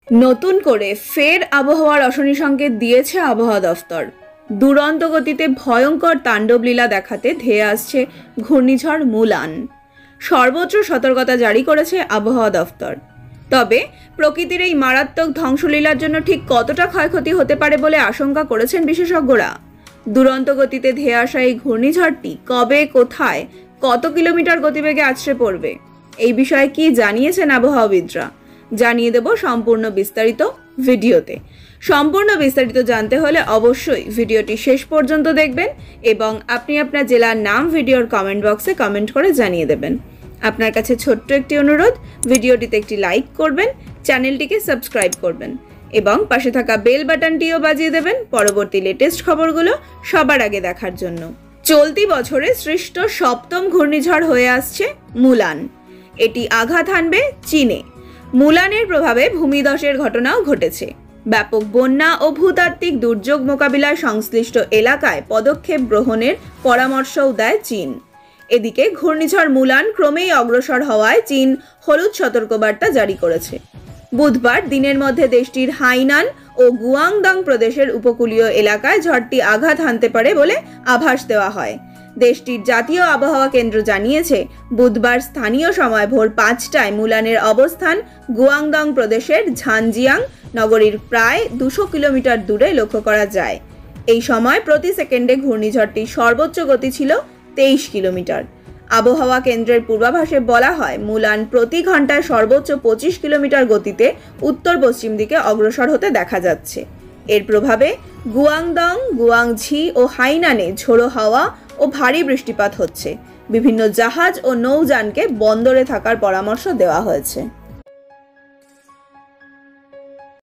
নতুন করে ফের আবহাওয়ার অশনি সংকেত দিয়েছে আবহাওয়া দফতর। দুরন্ত গতিতে ভয়ঙ্কর তাণ্ডবলীলা দেখাতে ধেয়ে আসছে ঘূর্ণিঝড় মুলান। সর্বোচ্চ সতর্কতা জারি করেছে আবহাওয়া দফতর। তবে প্রকৃতির এই মারাত্মক ধ্বংসলীলার জন্য ঠিক কতটা ক্ষয়ক্ষতি হতে পারে বলে আশঙ্কা করেছেন বিশেষজ্ঞরা। দুরন্ত গতিতে ধেয়ে আসা এই ঘূর্ণিঝড়টি কবে, কোথায়, কত কিলোমিটার গতিবেগে আছড়ে পড়বে, এই বিষয়ে কি জানিয়েছেন আবহাওয়াবিদরা জানিয়ে দেব সম্পূর্ণ বিস্তারিত ভিডিওতে। সম্পূর্ণ বিস্তারিত জানতে হলে অবশ্যই ভিডিওটি শেষ পর্যন্ত দেখবেন এবং আপনি আপনার জেলার নাম ভিডিওর কমেন্ট বক্সে কমেন্ট করে জানিয়ে দেবেন। আপনার কাছে ছোট্ট একটি অনুরোধ, ভিডিওটিতে একটি লাইক করবেন, চ্যানেলটিকে সাবস্ক্রাইব করবেন এবং পাশে থাকা বেল বাটনটিও বাজিয়ে দেবেন পরবর্তী লেটেস্ট খবরগুলো সবার আগে দেখার জন্য। চলতি বছরে সৃষ্ট সপ্তম ঘূর্ণিঝড় হয়ে আসছে মুলান। এটি আঘাত হানবে চীনে। মুলানের প্রভাবে ভূমিধসের ঘটনাও ঘটেছে। ব্যাপক বন্যা ও ভূতাত্ত্বিক দুর্যোগ মোকাবিলায় সংশ্লিষ্ট এলাকায় পদক্ষেপ গ্রহণের পরামর্শও দেয় চীন। এদিকে ঘূর্ণিঝড় মুলান ক্রমেই অগ্রসর হওয়ায় চীন হলুদ সতর্কবার্তা জারি করেছে। বুধবার দিনের মধ্যে দেশটির হাইনান ও গুয়াংডং প্রদেশের উপকূলীয় এলাকায় ঝড়টি আঘাত হানতে পারে বলে আভাস দেওয়া হয়। দেশটির জাতীয় আবহাওয়া কেন্দ্র জানিয়েছে, বুধবার স্থানীয় সময় ভোর 5টায় মুলানের অবস্থান গুয়াংডং প্রদেশের ঝানজিয়াং নগরীর প্রায় 200 কিলোমিটার দূরে লক্ষ্য করা যায়। এই সময় প্রতি সেকেন্ডে ঘূর্ণিঝড়টির সর্বোচ্চ গতি ছিল 23 কিলোমিটার। আবহাওয়া কেন্দ্রের পূর্বাভাসে বলা হয়, মুলান প্রতি ঘন্টায় সর্বোচ্চ 25 কিলোমিটার গতিতে উত্তর পশ্চিম দিকে অগ্রসর হতে দেখা যাচ্ছে। এর প্রভাবে গুয়াংডং, গুয়াংঝি ও হাইনানে ঝোড়ো হাওয়া ও ভারী বৃষ্টিপাত হচ্ছে। বিভিন্ন জাহাজ ও নৌযানকে বন্দরে থাকার পরামর্শ দেওয়া হয়েছে।